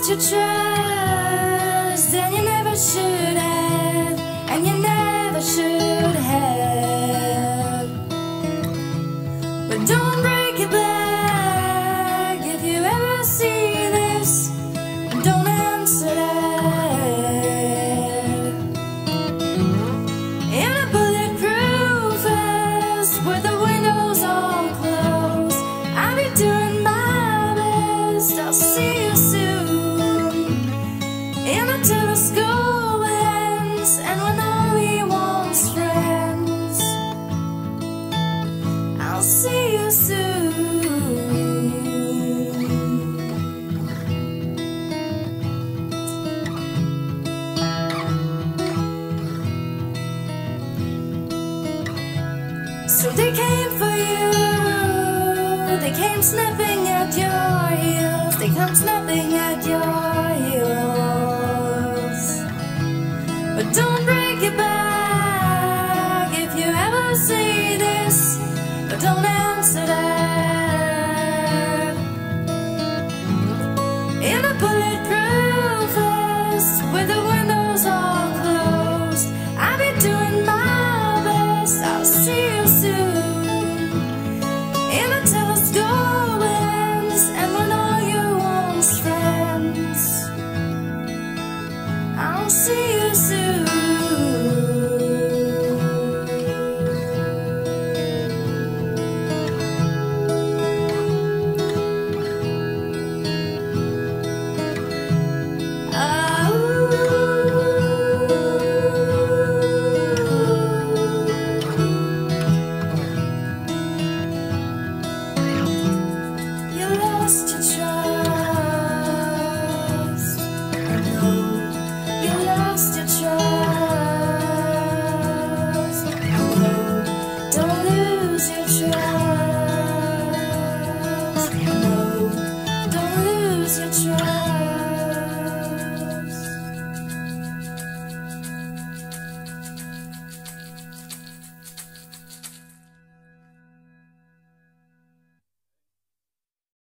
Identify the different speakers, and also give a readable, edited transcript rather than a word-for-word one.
Speaker 1: you trust, and you never should have, and you never should have. But don't break your back if you ever see this. Don't answer that. In a bulletproof vest with the windows all closed, I'll be doing my best. I'll see you soon in a telescope lens, and when all we want's friends, I'll see you soon. So they came for you, they came snapping at your heels, they come snapping at your heels. But don't